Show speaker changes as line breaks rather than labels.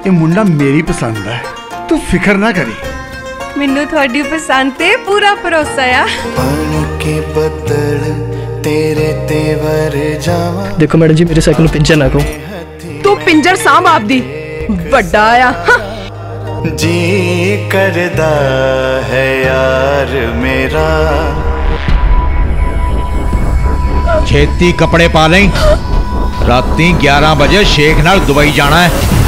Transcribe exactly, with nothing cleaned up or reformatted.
ये मुंडा मेरी पसंद है, तू फिक्र ना करी।
मैनू थोड़ी पसंद ते पूरा भरोसा आ।
के बदल तेरे तेवर जावा।
देखो मैडम जी, मेरे साइकिल पिंजर ना को।
तू पिंजर सांभ आप दी बड़ा आया।
जी करदा है यार मेरा।
छेती कपड़े पा लें, राती ग्यारह बजे शेख नाल दुबई जाना है।